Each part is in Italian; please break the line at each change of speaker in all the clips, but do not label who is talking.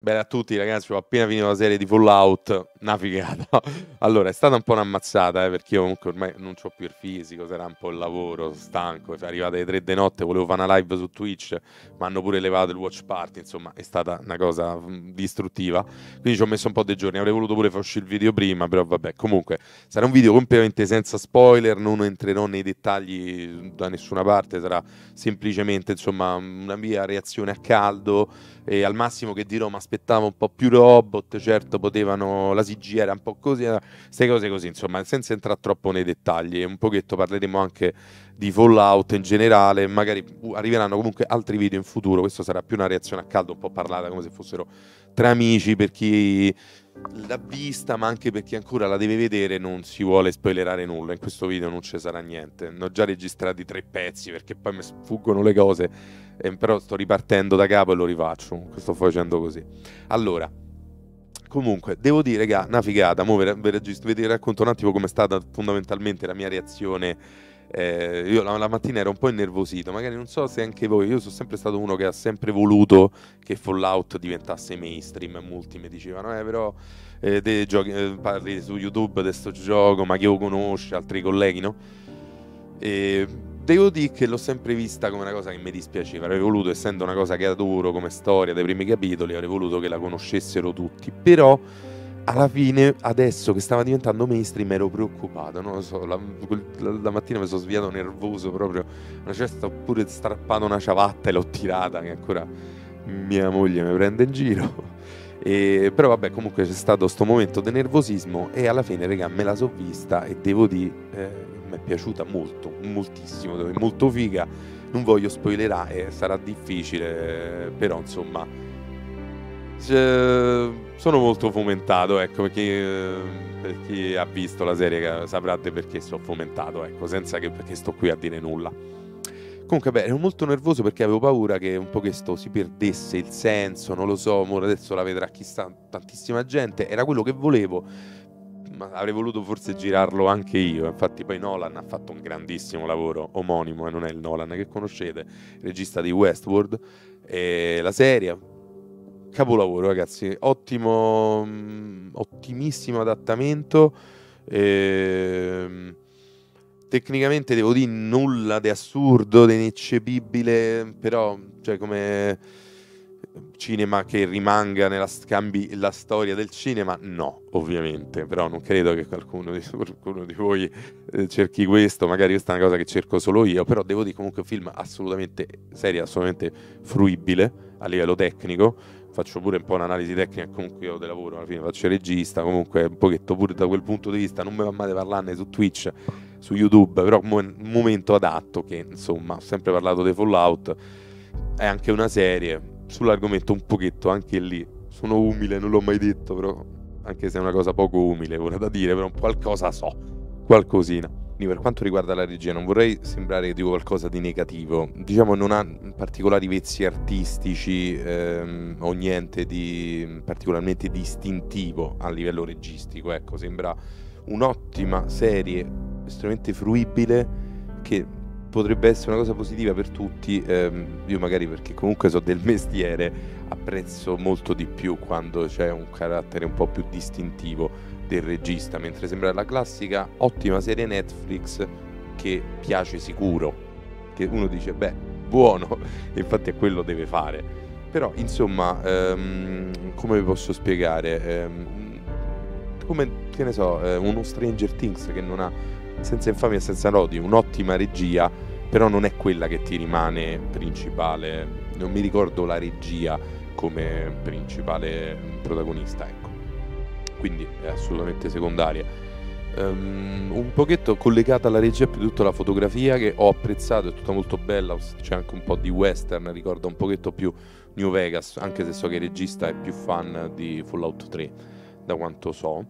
Bene a tutti ragazzi, ho appena finito la serie di Fallout, una figata. Allora, è stata un po' un'ammazzata, perché io comunque ormai non c'ho più il fisico, sarà un po' il lavoro, stanco, arrivate alle 3 di notte, volevo fare una live su Twitch, ma hanno pure levato il watch party, insomma, è stata una cosa distruttiva. Quindi ci ho messo un po' dei giorni, avrei voluto pure far uscire il video prima, però vabbè, comunque sarà un video completamente senza spoiler, non entrerò nei dettagli da nessuna parte, sarà semplicemente, insomma, una mia reazione a caldo e al massimo che dirò mi aspettavo un po' più robot, certo potevano, la CG era un po' così, queste cose così, insomma, senza entrare troppo nei dettagli. Un pochetto parleremo anche di Fallout in generale, magari arriveranno comunque altri video in futuro, questo sarà più una reazione a caldo, un po' parlata come se fossero tra amici, per chi l'ha vista, ma anche per chi ancora la deve vedere, non si vuole spoilerare nulla. In questo video non ci sarà niente. Ne ho già registrati 3 pezzi perché poi mi sfuggono le cose, però sto ripartendo da capo e lo rifaccio. Sto facendo così. Allora, comunque, devo dire che una figata. Mo vi racconto un attimo come è stata fondamentalmente la mia reazione. Io la mattina ero un po' innervosito, magari non so se anche voi, io sono sempre stato uno che ha sempre voluto che Fallout diventasse mainstream, molti mi dicevano, però te giochi, parli su YouTube di sto gioco, ma chi lo conosce, altri colleghi, no? E devo dire che l'ho sempre vista come una cosa che mi dispiaceva, avrei voluto, essendo una cosa che adoro come storia dai primi capitoli, avrei voluto che la conoscessero tutti, però alla fine, adesso che stava diventando mainstream, ero preoccupato, non lo so, la mattina mi sono svegliato nervoso proprio, una certa ho pure strappato una ciabatta e l'ho tirata, che ancora mia moglie mi prende in giro. Però vabbè, comunque c'è stato sto momento di nervosismo e alla fine, raga, me la so vista e devo dire, mi è piaciuta molto, moltissimo, è molto figa, non voglio spoilerare, sarà difficile, però insomma sono molto fomentato, ecco, per chi ha visto la serie saprà perché sto fomentato, ecco, senza che perché sto qui a dire nulla. Comunque, beh, ero molto nervoso perché avevo paura che un po' questo si perdesse il senso, non lo so, adesso la vedrà chissà tantissima gente, era quello che volevo, ma avrei voluto forse girarlo anche io, infatti poi Nolan ha fatto un grandissimo lavoro, omonimo, e non è il Nolan che conoscete, regista di Westworld, e la serie capolavoro, ragazzi, ottimo, ottimissimo adattamento. Tecnicamente devo dire nulla di assurdo, di ineccepibile, però cioè come cinema che rimanga nella cambi la storia del cinema, no, ovviamente, però non credo che qualcuno di voi cerchi questo, magari questa è una cosa che cerco solo io, però devo dire comunque un film assolutamente serio, assolutamente fruibile a livello tecnico. Faccio pure un po' un'analisi tecnica, comunque io di lavoro alla fine faccio il regista, comunque un pochetto pure da quel punto di vista non mi va male parlarne su Twitch, su YouTube, però un momento adatto che insomma, ho sempre parlato di Fallout, è anche una serie sull'argomento un pochetto, anche lì sono umile, non l'ho mai detto, però anche se è una cosa poco umile ora da dire, però qualcosa so, qualcosina. Quindi per quanto riguarda la regia non vorrei sembrare che dico qualcosa di negativo, diciamo non ha particolari vezzi artistici o niente di particolarmente distintivo a livello registico, ecco, sembra un'ottima serie estremamente fruibile che potrebbe essere una cosa positiva per tutti. Io magari, perché comunque so del mestiere, apprezzo molto di più quando c'è un carattere un po' più distintivo del regista, mentre sembra la classica ottima serie Netflix che piace sicuro, che uno dice beh, buono, e infatti è quello deve fare. Però insomma, come vi posso spiegare, come, che ne so, uno Stranger Things che non ha, senza infamia e senza lodi, un'ottima regia, però non è quella che ti rimane principale, non mi ricordo la regia come principale protagonista, ecco, quindi è assolutamente secondaria. Un pochetto collegata alla regia più tutta la fotografia che ho apprezzato, è tutta molto bella, c'è anche un po' di western, ricorda un pochetto più New Vegas, anche se so che il regista è più fan di Fallout 3 da quanto so.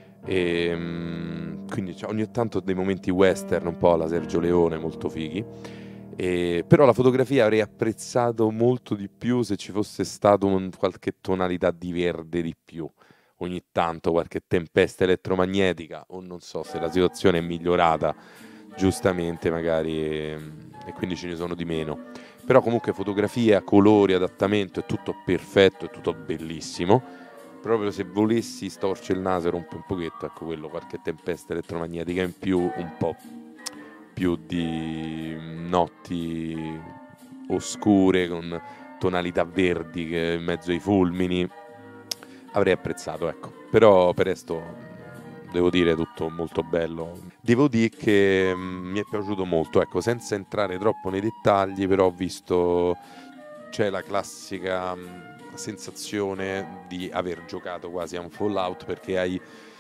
Quindi ogni tanto dei momenti western un po' alla Sergio Leone molto fighi, però la fotografia avrei apprezzato molto di più se ci fosse stato qualche tonalità di verde di più, ogni tanto qualche tempesta elettromagnetica, o non so se la situazione è migliorata giustamente magari, e quindi ce ne sono di meno. Però comunque fotografia, colori, adattamento, è tutto perfetto, è tutto bellissimo. Proprio se volessi storcere il naso e rompere un pochetto, ecco quello, qualche tempesta elettromagnetica in più, un po' più di notti oscure con tonalità verdi in mezzo ai fulmini, avrei apprezzato, ecco. Però per resto devo dire tutto molto bello. Devo dire che mi è piaciuto molto, ecco, senza entrare troppo nei dettagli, però ho visto, c'è la classica sensazione di aver giocato quasi a un Fallout, perché hai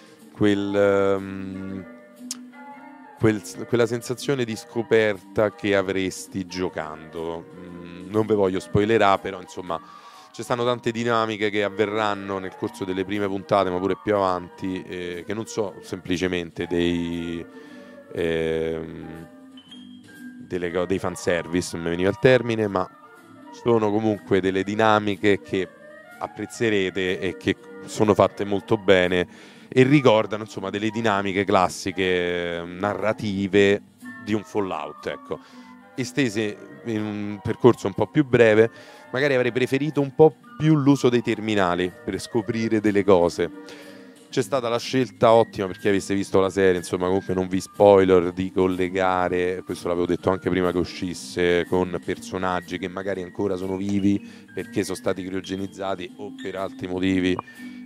quella sensazione di scoperta che avresti giocando. Non ve voglio spoilerare, però insomma ci stanno tante dinamiche che avverranno nel corso delle prime puntate, ma pure più avanti, che non so semplicemente dei fanservice, non mi veniva il termine, ma sono comunque delle dinamiche che apprezzerete e che sono fatte molto bene e ricordano insomma delle dinamiche classiche narrative di un Fallout, ecco, estese in un percorso un po' più breve. Magari avrei preferito un po' più l'uso dei terminali per scoprire delle cose. C'è stata la scelta ottima, perché aveste visto la serie, insomma, comunque non vi spoiler, di collegare, questo l'avevo detto anche prima che uscisse, con personaggi che magari ancora sono vivi perché sono stati criogenizzati o per altri motivi.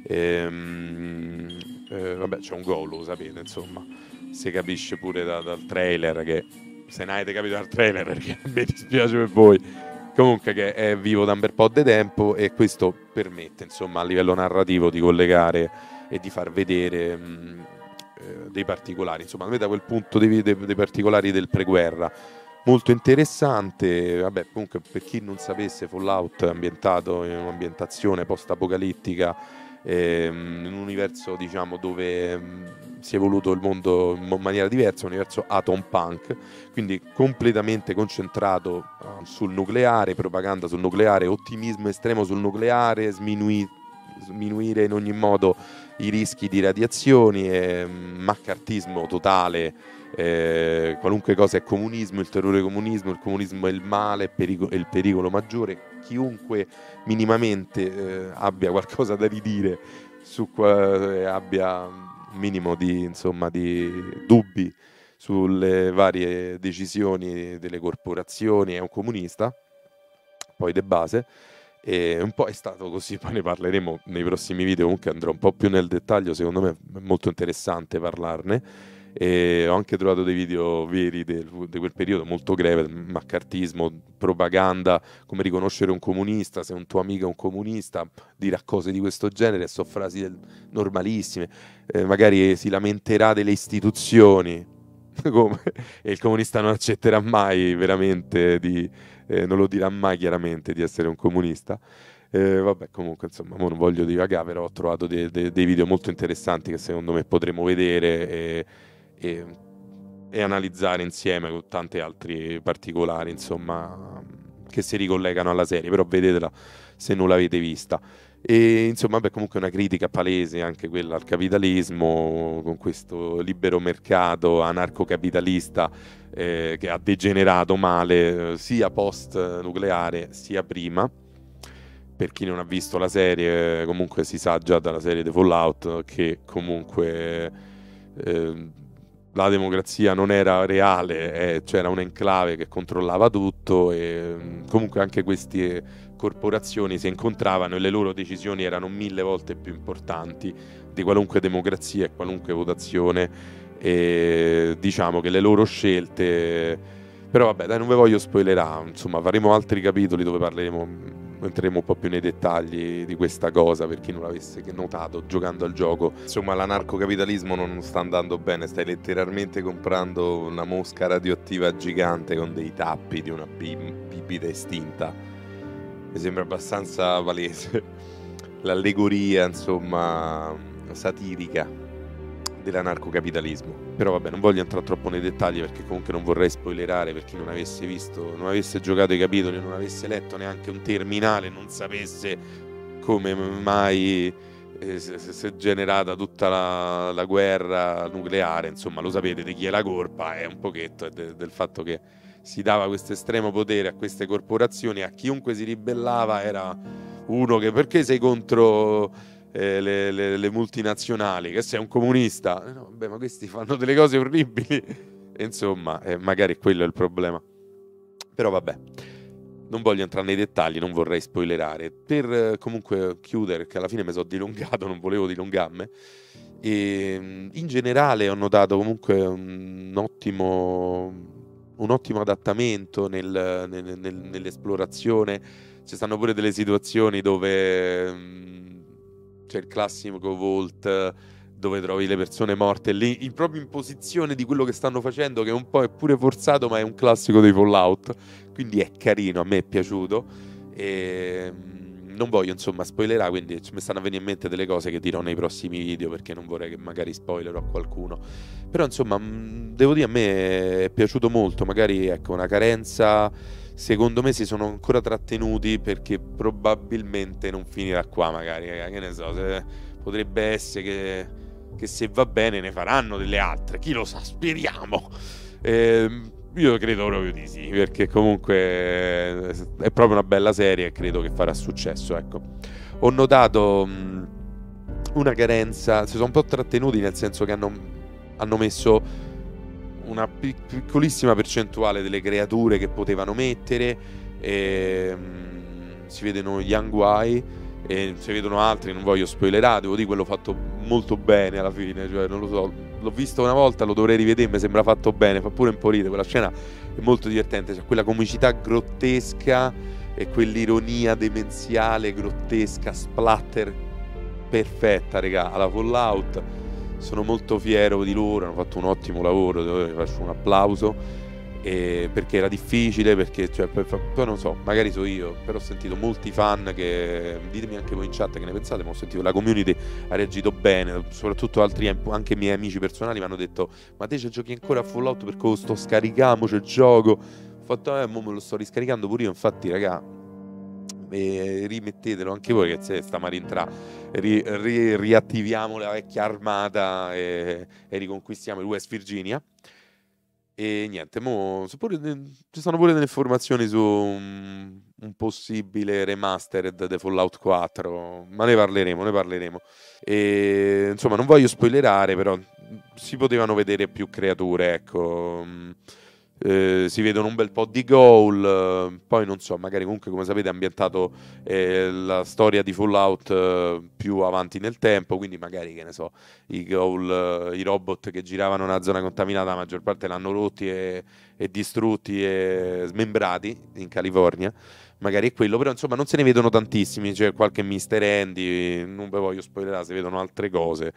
Vabbè, c'è un gol, lo sapete, insomma, si capisce pure dal trailer, che se ne avete capito dal trailer, perché mi dispiace per voi, comunque che è vivo da un bel po' di tempo, e questo permette insomma a livello narrativo di collegare e di far vedere dei particolari, insomma, da quel punto di vista dei particolari del preguerra. Molto interessante. Vabbè, comunque per chi non sapesse, Fallout è ambientato in un'ambientazione post-apocalittica, in un universo diciamo dove si è evoluto il mondo in maniera diversa, un universo atom punk, quindi completamente concentrato sul nucleare, propaganda sul nucleare, ottimismo estremo sul nucleare, sminuire in ogni modo i rischi di radiazioni, e maccartismo totale. Qualunque cosa è comunismo, il terrore comunismo, il comunismo è il male, è il pericolo maggiore. Chiunque minimamente abbia qualcosa da ridire abbia un minimo di, insomma, di dubbi sulle varie decisioni delle corporazioni è un comunista, poi de base. E un po' è stato così, poi ne parleremo nei prossimi video, comunque andrò un po' più nel dettaglio, secondo me è molto interessante parlarne. E ho anche trovato dei video veri di quel periodo, molto greve, maccartismo, propaganda, come riconoscere un comunista, se un tuo amico è un comunista, dirà cose di questo genere, so frasi normalissime, magari si lamenterà delle istituzioni, come, e il comunista non accetterà mai veramente non lo dirà mai chiaramente di essere un comunista. Vabbè, comunque insomma, non voglio divagare, però ho trovato dei video molto interessanti che secondo me potremo vedere e analizzare insieme con tanti altri particolari, insomma, che si ricollegano alla serie, però vedetela se non l'avete vista. E insomma, beh, comunque una critica palese anche quella al capitalismo, con questo libero mercato anarcocapitalista che ha degenerato male sia post nucleare sia prima. Per chi non ha visto la serie, comunque si sa già dalla serie The Fallout che comunque la democrazia non era reale, c'era un enclave che controllava tutto, e comunque anche queste corporazioni si incontravano e le loro decisioni erano 1000 volte più importanti di qualunque democrazia e qualunque votazione, e diciamo che le loro scelte. Però vabbè, dai, non ve voglio spoilerare, insomma, faremo altri capitoli dove entreremo un po' più nei dettagli di questa cosa, per chi non l'avesse notato giocando al gioco. Insomma, l'anarcocapitalismo non sta andando bene, stai letteralmente comprando una mosca radioattiva gigante con dei tappi di una bibita estinta. Mi sembra abbastanza palese l'allegoria, insomma, satirica dell'anarcocapitalismo. Però vabbè, non voglio entrare troppo nei dettagli, perché comunque non vorrei spoilerare per chi non avesse visto, non avesse giocato i capitoli, non avesse letto neanche un terminale, non sapesse come mai si è generata tutta la guerra nucleare, insomma lo sapete di chi è la colpa, è un pochetto del fatto che si dava questo estremo potere a queste corporazioni, a chiunque si ribellava era uno che perché sei contro le multinazionali, che sei un comunista? No, vabbè, ma questi fanno delle cose orribili, e insomma magari quello è il problema, però vabbè. Non voglio entrare nei dettagli, non vorrei spoilerare. Per comunque chiudere, che alla fine mi sono dilungato, non volevo dilungarmi. E in generale ho notato comunque un ottimo adattamento nell'esplorazione. Ci stanno pure delle situazioni dove c'è il classico vault dove trovi le persone morte lì proprio in posizione di quello che stanno facendo, che un po' è pure forzato, ma è un classico dei Fallout, quindi è carino, a me è piaciuto. E non voglio insomma spoilerare, quindi mi stanno a venire in mente delle cose che dirò nei prossimi video, perché non vorrei che magari spoilerò a qualcuno. Però insomma devo dire, a me è piaciuto molto. Magari ecco, una carenza, secondo me si sono ancora trattenuti perché probabilmente non finirà qua, magari che ne so, potrebbe essere che se va bene ne faranno delle altre, chi lo sa, speriamo. Io credo proprio di sì, perché comunque è proprio una bella serie e credo che farà successo, ecco. Ho notato una carenza, si sono un po' trattenuti, nel senso che hanno messo una piccolissima percentuale delle creature che potevano mettere, si vedono Young Wai e si vedono altri, non voglio spoilerare, devo dire quello fatto molto bene alla fine, cioè non lo so, l'ho visto una volta, lo dovrei rivedere, mi sembra fatto bene, fa pure un po' ridere, quella scena è molto divertente, c'è quella comicità grottesca e quell'ironia demenziale, grottesca, splatter perfetta, regà, alla Fallout. Sono molto fiero di loro, hanno fatto un ottimo lavoro, faccio un applauso. Perché era difficile, perché cioè, poi non so, magari so io, però ho sentito molti fan che, ditemi anche voi in chat che ne pensate, ma ho sentito la community ha reagito bene, soprattutto altri, anche miei amici personali mi hanno detto: ma te ci giochi ancora a Fallout? Perché lo sto scaricando, c'è il gioco. Ho fatto mo me lo sto riscaricando pure io, infatti raga, rimettetelo anche voi, che se stiamo a rientrare, riattiviamo la vecchia armata e riconquistiamo il West Virginia. E niente, ci sono pure delle informazioni su un possibile remastered di Fallout 4, ma ne parleremo. E, insomma, non voglio spoilerare, però si potevano vedere più creature, ecco. Si vedono un bel po' di ghoul, poi non so, magari comunque come sapete è ambientato la storia di Fallout più avanti nel tempo, quindi magari che ne so, i ghoul, i robot che giravano nella zona contaminata la maggior parte l'hanno rotti e distrutti e smembrati in California, magari è quello, però insomma non se ne vedono tantissimi, c'è qualche Mr. Andy, non ve voglio spoilerare, si vedono altre cose.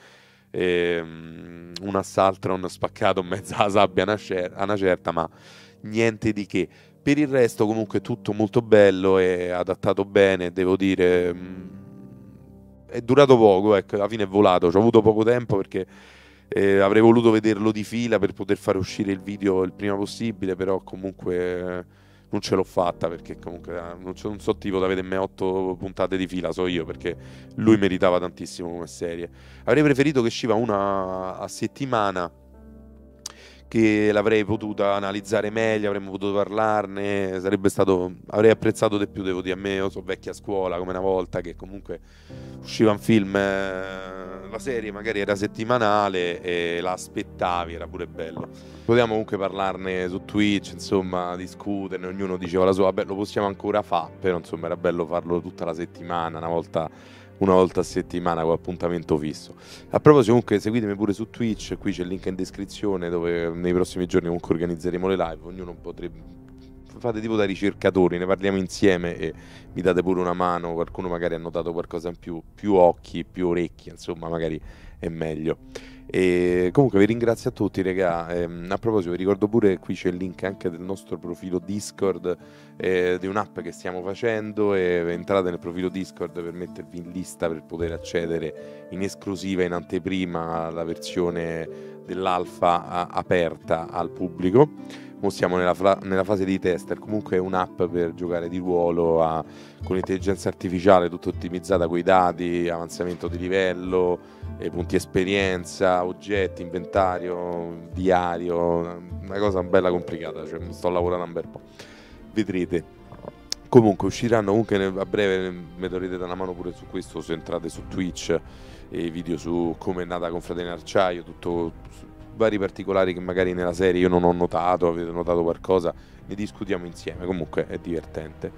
Un Assaltron spaccato in mezzo alla sabbia a una certa, ma niente di che. Per il resto comunque tutto molto bello e adattato bene, devo dire. È durato poco, ecco, alla fine è volato, ci ho avuto poco tempo perché avrei voluto vederlo di fila per poter fare uscire il video il prima possibile, però comunque non ce l'ho fatta, perché comunque non so tipo da vedermi 8 puntate di fila, so io, perché lui meritava tantissimo come serie. Avrei preferito che usciva una a settimana, che l'avrei potuta analizzare meglio, avremmo potuto parlarne, avrei apprezzato di più, devo dire. A me, io sono vecchia scuola come una volta, che comunque usciva un film, la serie magari era settimanale e la aspettavi, era pure bello. Potevamo comunque parlarne su Twitch, insomma, discuterne, ognuno diceva la sua, vabbè, lo possiamo ancora fare, però insomma era bello farlo tutta la settimana, una volta a settimana con appuntamento fisso. A proposito, comunque seguitemi pure su Twitch, qui c'è il link in descrizione, dove nei prossimi giorni comunque organizzeremo le live, ognuno potrebbe, fate tipo da ricercatori, ne parliamo insieme e mi date pure una mano, qualcuno magari ha notato qualcosa in più occhi, più orecchie, insomma magari è meglio. E comunque vi ringrazio a tutti, raga. A proposito, vi ricordo pure, qui c'è il link anche del nostro profilo Discord, di un'app che stiamo facendo, e entrate nel profilo Discord per mettervi in lista per poter accedere in esclusiva, in anteprima, alla versione dell'alfa aperta al pubblico. Mo siamo nella fase di tester, comunque è un'app per giocare di ruolo con l'intelligenza artificiale, tutto ottimizzato con i dati, avanzamento di livello, punti esperienza, oggetti, inventario, diario, una cosa bella complicata, cioè sto lavorando un bel po'. Vedrete. Comunque usciranno comunque a breve, mi darete da una mano pure su questo, se entrate su Twitch, e video su come è nata Confraternita Acciaio, tutto vari particolari che magari nella serie io non ho notato, avete notato qualcosa, ne discutiamo insieme, comunque è divertente.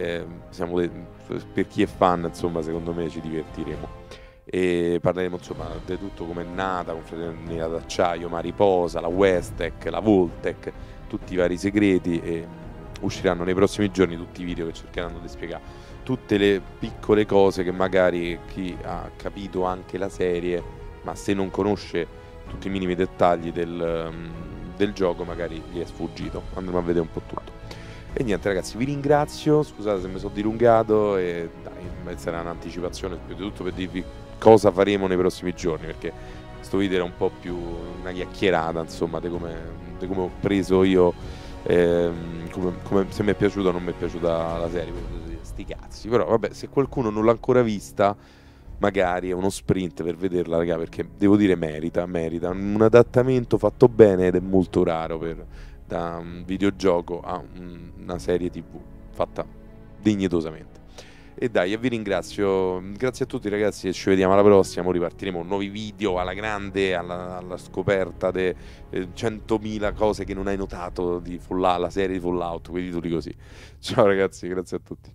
Per chi è fan, insomma, secondo me ci divertiremo. E parleremo insomma di tutto come è nata Confraternita d'Acciaio, Mariposa, la Westec, la Voltec, tutti i vari segreti, e usciranno nei prossimi giorni tutti i video che cercheranno di spiegare tutte le piccole cose che magari chi ha capito anche la serie, ma se non conosce tutti i minimi dettagli del gioco magari gli è sfuggito. Andremo a vedere un po' tutto. E niente ragazzi, vi ringrazio, scusate se mi sono dilungato, e dai, sarà un'anticipazione più di tutto per dirvi cosa faremo nei prossimi giorni, perché questo video era un po' più una chiacchierata, insomma, di come ho preso io, come se mi è piaciuta o non mi è piaciuta la serie, sti cazzi. Però vabbè, se qualcuno non l'ha ancora vista, magari è uno sprint per vederla, raga, perché devo dire merita un adattamento fatto bene, ed è molto raro da un videogioco a una serie TV fatta dignitosamente. E dai, vi ringrazio, grazie a tutti ragazzi, e ci vediamo alla prossima. Ora ripartiremo nuovi video alla grande, alla scoperta di 100.000 cose che non hai notato di la serie di Fallout, quei titoli così. Ciao ragazzi, grazie a tutti.